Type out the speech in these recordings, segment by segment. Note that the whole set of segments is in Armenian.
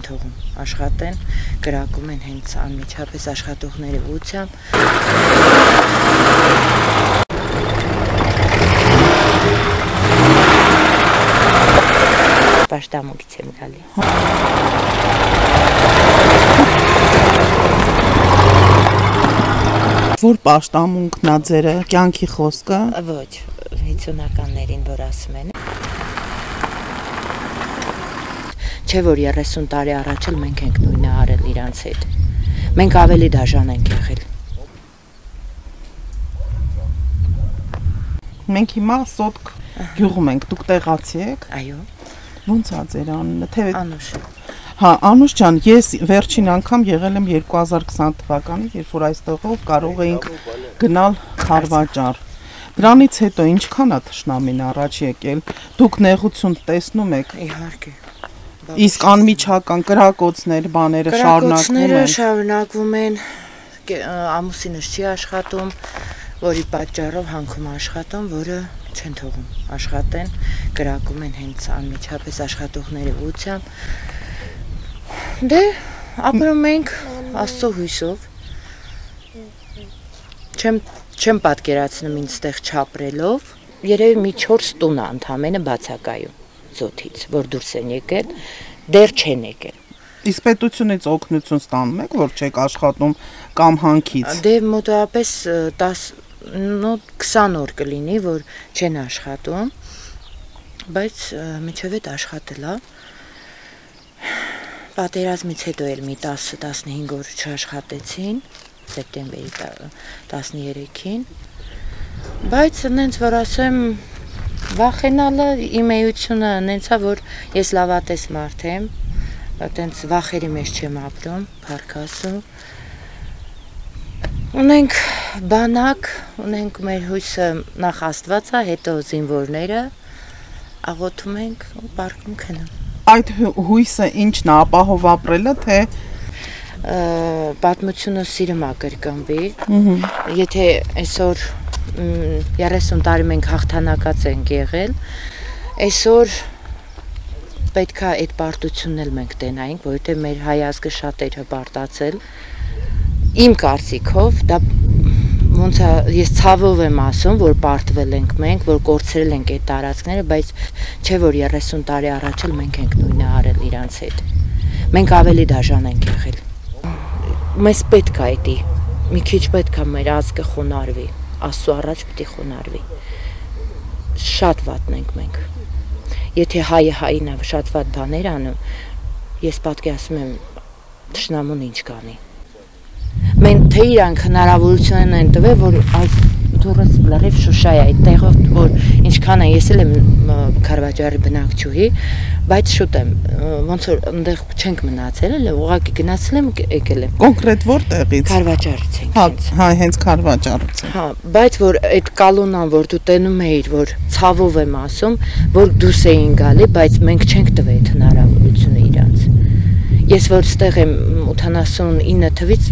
չեն թողում աշխատեն, կրակում են հենց անմիջապես աշխատողների ուղղությամբ։ Պաշտամունքից եմ գալի։ Որ պաշտամունքն է ձերը, կյանքի խոսքը։ Ոչ, 50-ականներին որ ասում են։ Չէ որ 30 տարի առաջ էլ մենք ենք նույնը արել իրանց հետ։ Մենք ավելի դաժան ենք եղել։ Մենք հիմա Սոտք գյուղում ենք, դուք տեղացի եք։ Այո։ Ոնց է ձեր անունը, թե Անուշ։ Հա, Անուշ ջան, ես վերջին անգամ եղել եմ 2020 թվականին, երբ որ այստեղով կարող էինք գնալ Խարվաճար։ Դրանից հետո ինչքան է թշնամին առաջ եկել, դուք նեղություն տեսնում եք։ Իհարկե։ Իսկ անմիջական կրակոցներ, բաները շարունակվում են, ամուսինս չի աշխատում, որի պատճառով հանքում աշխատում, որը չեն թողում աշխատեն, կրակում են հենց անմիջապես աշխատողների ուղղությամբ։ Դե ապրում ենք Աստծո հույսով։ Չեմ պատկերացնում ինձ ստեղ չապրելով, երևի մի 4 տուն է ընդամենը բացակայում զոթից, որ դուրս են եկել, դեռ չեն եկել։ Իսկ պետությունից օգնություն ստանում եք, որ չեք աշխատում կամ հանքից։ Դե մոտավորապես 20 օր կլինի, որ չեն աշխատում, բայց մինչև այդ աշխատել է։ Պատերազմից հետո էլ մի 10-15 օր չաշխատեցին, սեպտեմբերի 13-ին, բայց նենց որ ասեմ, վախենալը իմ էությունը նենց է, որ ես լավատես մարդ եմ, տենց վախերի մեջ չեմ ապրում, փառքասու։ Ունենք բանակ, ունենք մեր հույսը նախ Աստված է, հետո զինվորները, աղոթում ենք ու պարկում քնում։ Այդ հույսը ինչն է, ապահով ապրելը, թե պատմությունը սիրում է կրկնվի։ Եթե այսօր 30 տարի մենք հաղթանակած ենք եղել, այսօր պետք է այդ պարտությունն էլ մենք տենայինք, որովհետև մեր հայ ազգը շատ էր հպարտացել։ Իմ կարծիքով, դա ոնց է, ես ցավով եմ ասում, որ պարտվել ենք մենք, որ կորցրել ենք այդ տարածքները, բայց չէ որ 30 տարի առաջ էլ մենք ենք նույնը արել իրանց հետ։ Մենք ավելի դաժան ենք եղել։ Մեզ պետք է այդի, մի քիչ պետք է մեր ազգը խոնարհվի, Աստծո առաջ պիտի խոնարհվի։ Շատ վատն ենք մենք։ Եթե հայը հային է շատ վատ բաներ անում, ես պատկերացնում եմ թշնամուն ինչ կանի։ Մենք թե իրանք հնարավորություն են տվել, որ այս դուրս լրիվ Շուշայ է այդտեղով, որ ինչքան է, ես էլ եմ Խարվաճարի բնակչուհի, բայց շուտ եմ, ոնց որ այնտեղ չենք մնացել, էլ ուղղակի գնացել եմ, եկել եմ։ Կոնկրետ որտեղից։ Խարվաճարից ենք։ Հա, հենց Խարվաճարից։ Հա, բայց որ այդ կալոնան, որ դու տենում էիր, որ ցավով եմ ասում, որ դուրս էին գալի, բայց մենք չենք տվել այդ հնարավորությունը իրանց։ Ես որ ստեղ եմ 89 թվից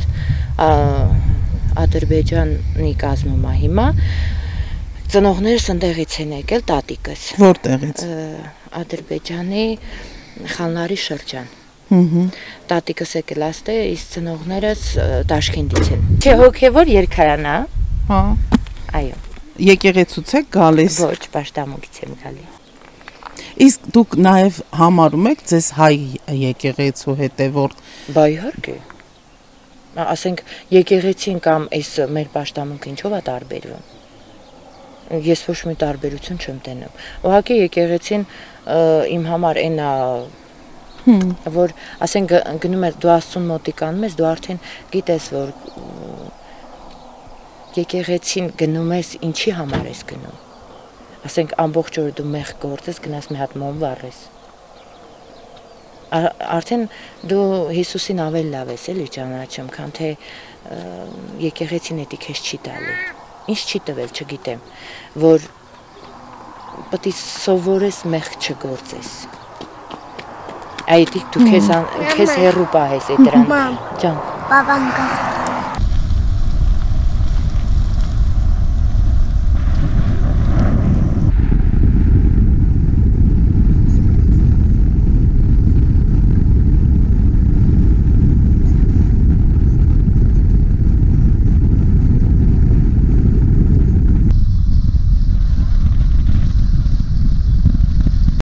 Ադրբեջանի կազմում է հիմա, ծնողներս ընդեղից են եկել, տատիկս։ Որտեղից։ Ադրբեջանի Խանլարի շրջան։ Տատիկս եկել աստե, իսկ ծնողներս Տաշկենտից են։ Չէ հոգևոր երկարան է։ Հա։ Այո։ Եկեղեցուց եք գալիս։ Ոչ, պաշտամունքից եմ գալի։ Իսկ դուք նաև համարում եք ձեզ հայ եկեղեցու հետևորդ։ Բա իհարկե։ Ասենք եկեղեցին կամ այս մեր պաշտամունքը ինչով է տարբերվում։ Ես ոչ մի տարբերություն չեմ տենում։ Ուղղակի եկեղեցին իմ համար այն է, որ ասենք գնում ես դու Աստծուն մոտիկանում ես, դու արդեն գիտես, որ եկեղեցին գնում ես, ինչի համար ես գնում։ Ասենք ամբողջ օրը դու մեղ գործես, գնաս մի հատ մոմ վառես։ Արդեն դու Հիսուսին ավելի լավ ես էլի ճանաչում, քան թե եկեղեցին էդի քեզ չի տալի։ Ինչ չի տվել, չգիտեմ, որ պետք է սովորես մեղ չգործես։ Այդ դու քեզ հերու պահես այդ դրան։ Ջան։ Բաբան կա։